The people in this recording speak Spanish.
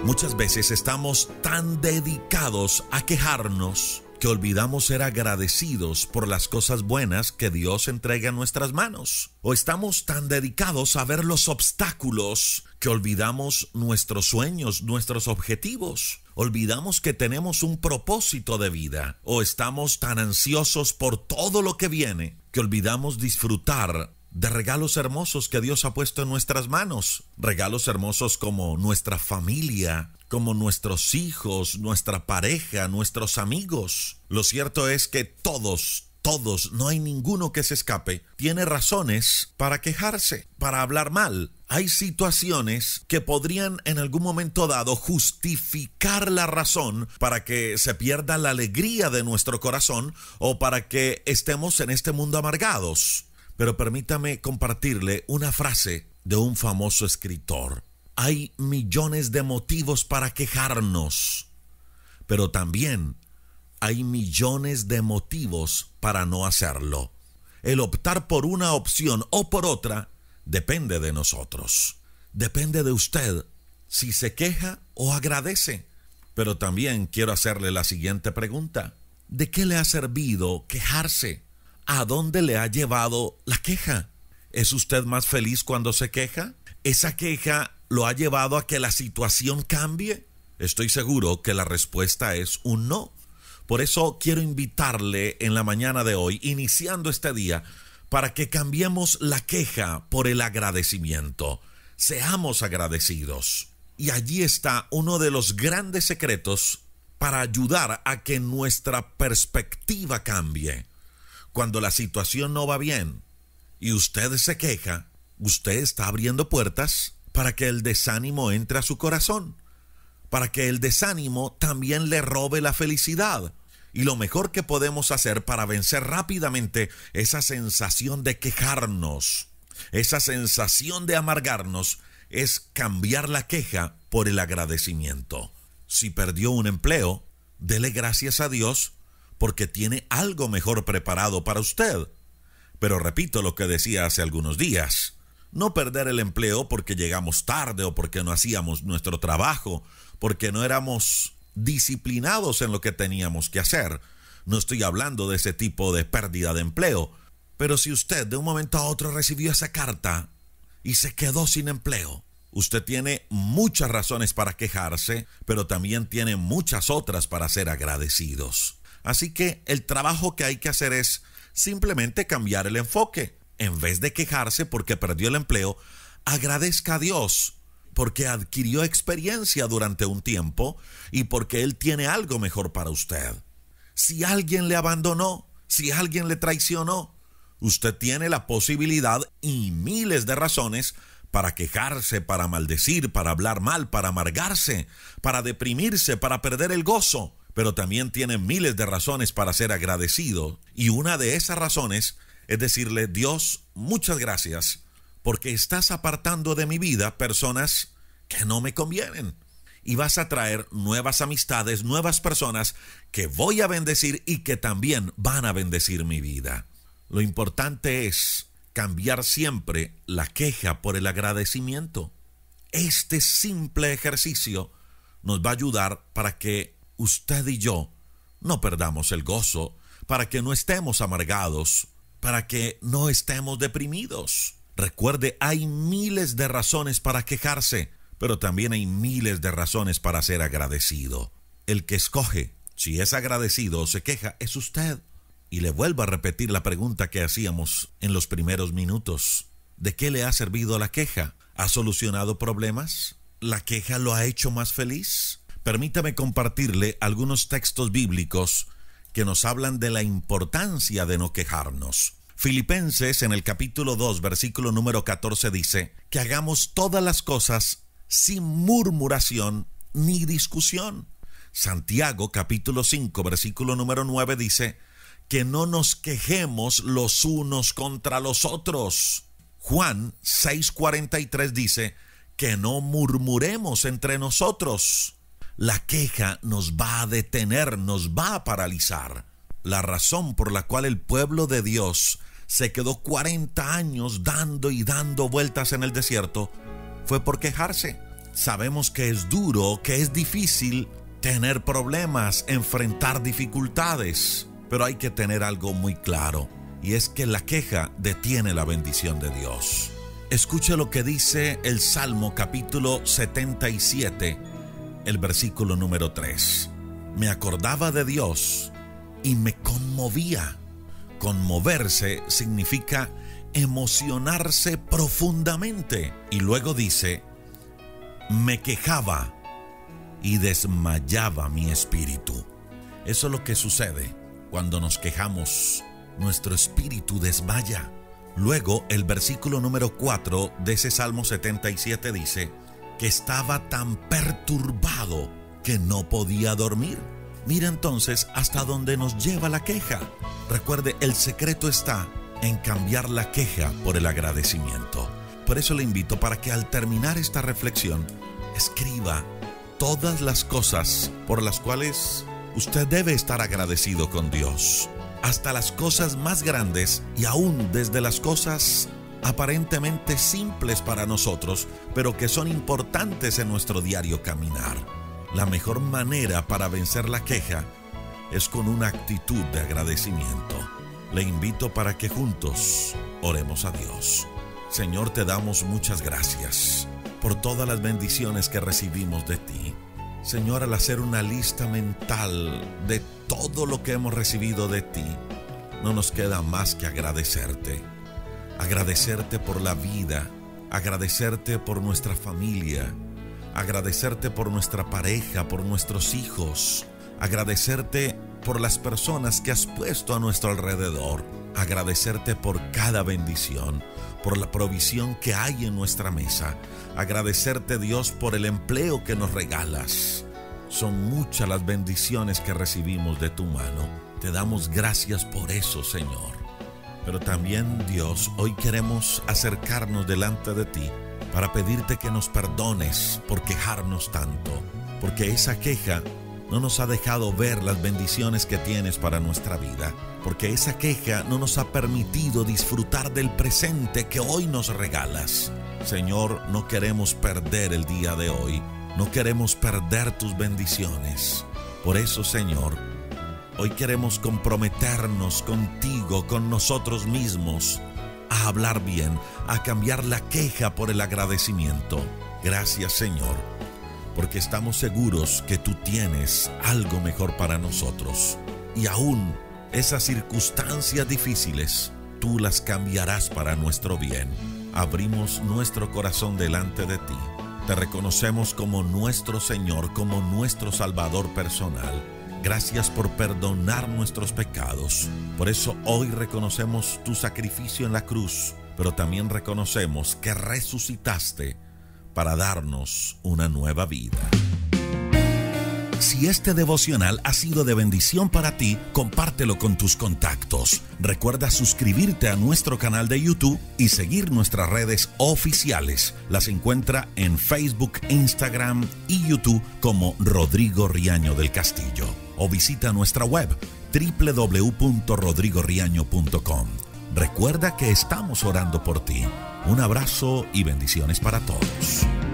Muchas veces estamos tan dedicados a quejarnos que olvidamos ser agradecidos por las cosas buenas que Dios entrega en nuestras manos. O estamos tan dedicados a ver los obstáculos que olvidamos nuestros sueños, nuestros objetivos. Olvidamos que tenemos un propósito de vida. O estamos tan ansiosos por todo lo que viene que olvidamos disfrutar de regalos hermosos que Dios ha puesto en nuestras manos. Regalos hermosos como nuestra familia, como nuestros hijos, nuestra pareja, nuestros amigos. Lo cierto es que todos, no hay ninguno que se escape, tiene razones para quejarse, para hablar mal. Hay situaciones que podrían en algún momento dado justificar la razón para que se pierda la alegría de nuestro corazón o para que estemos en este mundo amargados. Pero permítame compartirle una frase de un famoso escritor. Hay millones de motivos para quejarnos, pero también hay millones de motivos para no hacerlo. El optar por una opción o por otra depende de nosotros. Depende de usted si se queja o agradece. Pero también quiero hacerle la siguiente pregunta. ¿De qué le ha servido quejarse? ¿A dónde le ha llevado la queja? ¿Es usted más feliz cuando se queja? ¿Esa queja lo ha llevado a que la situación cambie? Estoy seguro que la respuesta es un no. Por eso quiero invitarle en la mañana de hoy, iniciando este día, para que cambiemos la queja por el agradecimiento. Seamos agradecidos. Y allí está uno de los grandes secretos para ayudar a que nuestra perspectiva cambie. Cuando la situación no va bien y usted se queja, usted está abriendo puertas para que el desánimo entre a su corazón, para que el desánimo también le robe la felicidad. Y lo mejor que podemos hacer para vencer rápidamente esa sensación de quejarnos, esa sensación de amargarnos, es cambiar la queja por el agradecimiento. Si perdió un empleo, dele gracias a Dios porque tiene algo mejor preparado para usted. Pero repito lo que decía hace algunos días. No perder el empleo porque llegamos tarde o porque no hacíamos nuestro trabajo, porque no éramos disciplinados en lo que teníamos que hacer. No estoy hablando de ese tipo de pérdida de empleo. Pero si usted de un momento a otro recibió esa carta y se quedó sin empleo, usted tiene muchas razones para quejarse, pero también tiene muchas otras para ser agradecidos. Así que el trabajo que hay que hacer es simplemente cambiar el enfoque. En vez de quejarse porque perdió el empleo, agradezca a Dios porque adquirió experiencia durante un tiempo y porque Él tiene algo mejor para usted. Si alguien le abandonó, si alguien le traicionó, usted tiene la posibilidad y miles de razones para quejarse, para maldecir, para hablar mal, para amargarse, para deprimirse, para perder el gozo. Pero también tiene miles de razones para ser agradecido. Y una de esas razones es decirle: Dios, muchas gracias, porque estás apartando de mi vida personas que no me convienen. Y vas a traer nuevas amistades, nuevas personas que voy a bendecir y que también van a bendecir mi vida. Lo importante es cambiar siempre la queja por el agradecimiento. Este simple ejercicio nos va a ayudar para que usted y yo no perdamos el gozo, para que no estemos amargados, para que no estemos deprimidos. Recuerde, hay miles de razones para quejarse, pero también hay miles de razones para ser agradecido. El que escoge si es agradecido o se queja es usted. Y le vuelvo a repetir la pregunta que hacíamos en los primeros minutos. ¿De qué le ha servido la queja? ¿Ha solucionado problemas? ¿La queja lo ha hecho más feliz? Permítame compartirle algunos textos bíblicos que nos hablan de la importancia de no quejarnos. Filipenses en el capítulo 2, versículo número 14 dice que hagamos todas las cosas sin murmuración ni discusión. Santiago capítulo 5, versículo número 9 dice que no nos quejemos los unos contra los otros. Juan 6:43 dice que no murmuremos entre nosotros. La queja nos va a detener, nos va a paralizar. La razón por la cual el pueblo de Dios se quedó 40 años dando y dando vueltas en el desierto fue por quejarse. Sabemos que es duro, que es difícil tener problemas, enfrentar dificultades, pero hay que tener algo muy claro, y es que la queja detiene la bendición de Dios. Escuche lo que dice el Salmo capítulo 77, el versículo número 3. Me acordaba de Dios y me conmovía. Conmoverse significa emocionarse profundamente. Y luego dice, me quejaba y desmayaba mi espíritu. Eso es lo que sucede cuando nos quejamos. Nuestro espíritu desmaya. Luego el versículo número 4 de ese Salmo 77 dice que estaba tan perturbado que no podía dormir. Mira entonces hasta dónde nos lleva la queja. Recuerde, el secreto está en cambiar la queja por el agradecimiento. Por eso le invito para que al terminar esta reflexión, escriba todas las cosas por las cuales usted debe estar agradecido con Dios. Hasta las cosas más grandes y aún desde las cosas aparentemente simples para nosotros, pero que son importantes en nuestro diario caminar. La mejor manera para vencer la queja es con una actitud de agradecimiento. Le invito para que juntos oremos a Dios. Señor, te damos muchas gracias por todas las bendiciones que recibimos de ti. Señor, al hacer una lista mental de todo lo que hemos recibido de ti, no nos queda más que agradecerte. Agradecerte por la vida, agradecerte por nuestra familia, agradecerte por nuestra pareja, por nuestros hijos, agradecerte por las personas que has puesto a nuestro alrededor, agradecerte por cada bendición, por la provisión que hay en nuestra mesa, agradecerte, Dios, por el empleo que nos regalas. Son muchas las bendiciones que recibimos de tu mano. Te damos gracias por eso, Señor. Pero también, Dios, hoy queremos acercarnos delante de ti para pedirte que nos perdones por quejarnos tanto, porque esa queja no nos ha dejado ver las bendiciones que tienes para nuestra vida, porque esa queja no nos ha permitido disfrutar del presente que hoy nos regalas. Señor, no queremos perder el día de hoy, no queremos perder tus bendiciones. Por eso, Señor, hoy queremos comprometernos contigo, con nosotros mismos, a hablar bien, a cambiar la queja por el agradecimiento. Gracias, Señor, porque estamos seguros que tú tienes algo mejor para nosotros. Y aún esas circunstancias difíciles, tú las cambiarás para nuestro bien. Abrimos nuestro corazón delante de ti. Te reconocemos como nuestro Señor, como nuestro Salvador personal. Gracias por perdonar nuestros pecados. Por eso hoy reconocemos tu sacrificio en la cruz, pero también reconocemos que resucitaste para darnos una nueva vida. Si este devocional ha sido de bendición para ti, compártelo con tus contactos. Recuerda suscribirte a nuestro canal de YouTube y seguir nuestras redes oficiales. Las encuentra en Facebook, Instagram y YouTube como Rodrigo Riaño del Castillo. O visita nuestra web www.rodrigoriaño.com. Recuerda que estamos orando por ti. Un abrazo y bendiciones para todos.